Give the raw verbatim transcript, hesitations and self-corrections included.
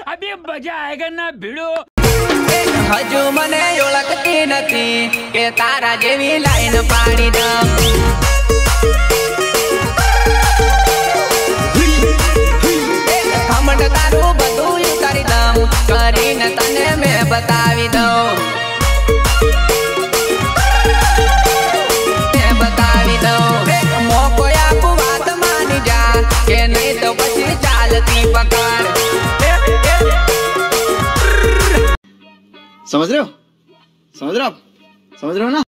अभी मजा आएगा ना भिड़ो। हजू मने ओळखती नथी के तारा जेवी लाइन पाड़ी दम। खमण तारू बधु उतारी दम करीने तने मैं बतावी दऊं। मैं बतावी दऊं मोको आपू बात मानी जा के नहीं तो पछी चालती पकड़। समझ रहे हो समझ रहे हो आप समझ रहे हो ना।